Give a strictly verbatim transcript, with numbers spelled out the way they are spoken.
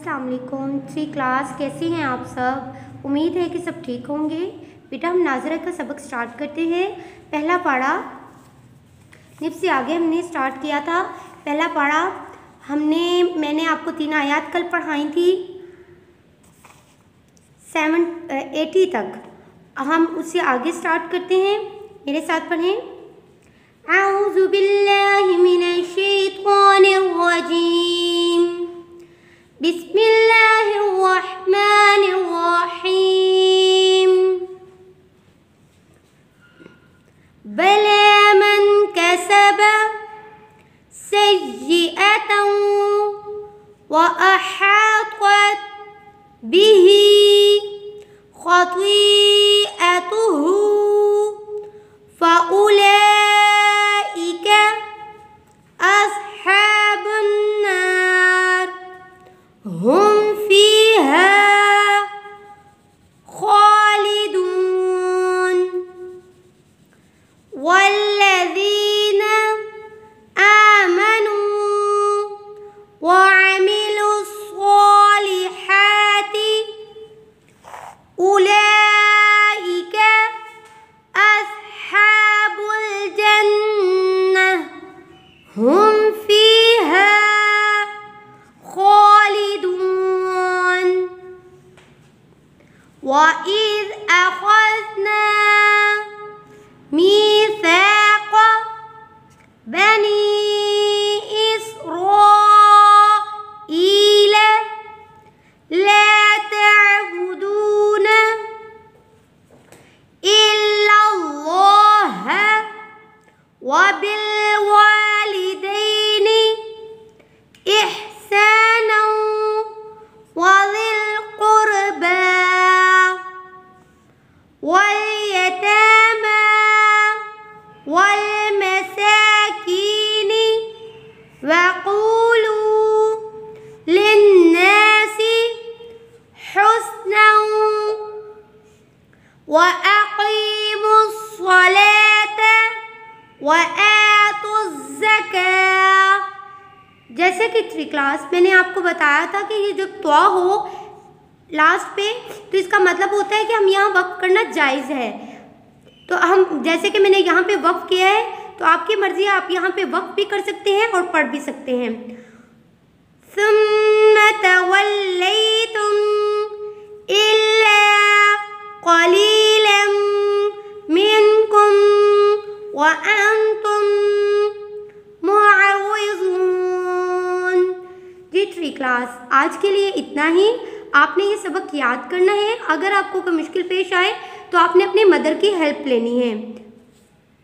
अस्सलाम वालेकुम। Three class, कैसे हैं आप सब? उम्मीद है कि सब ठीक होंगे। बेटा हम नाजरा का सबक स्टार्ट करते हैं। पहला पारा निब से आगे हमने स्टार्ट किया था। पहला पारा हमने मैंने आपको तीन आयत कल पढ़ाई थी सेवन एटी तक। हम उससे आगे स्टार्ट करते हैं। मेरे साथ पढ़ें। औज़ु बिल्लाहि मिनश शैतानिर रजीम। बिस्मिल्लाहिर रहमानिर रहीम। बला मन कसबा सय्यिअतन व अहातत बिही खतीअतुहु फ़उलाइका अस्हाबुन नार हुम फ़ीहा खालिदून। वल्लज़ीना आमनू व अमिलुस्सॉलिहाति उलाइका अस्हाबुल जन्नह हुम फ़ीहा खालिदून। वइज़ अख़ज़ना मीसाक़ बनी इस्राईल ला तअबुदून इल्लल्लाह व बिलवालिदैनि इहसानन व ज़िल क़ुरबा वल यतामा वल मसाकीनि वक़ूलू लिन्नासि हुस्नन व अक़ीमुस्सलात व आतुज़्ज़कात। जैसे कि थ्री क्लास मैंने आपको बताया था कि ये जो त्वा हो लास्ट पे, तो इसका मतलब होता है कि हम यहाँ वक्फ करना जायज़ है। तो हम जैसे कि मैंने यहाँ पे वक्फ किया है, तो आपकी मर्ज़ी है, आप यहाँ पे वक्फ भी कर सकते हैं और पढ़ भी सकते हैं। सुम्मा तवल्लैतुम इल्ला क़लीलन मिनकुम व अंतुम मुअर्रिज़ून। जी थ्री क्लास, आज के लिए इतना ही। आपने ये सबक याद करना है। अगर आपको कोई मुश्किल पेश आए तो आपने अपने मदर की हेल्प लेनी है।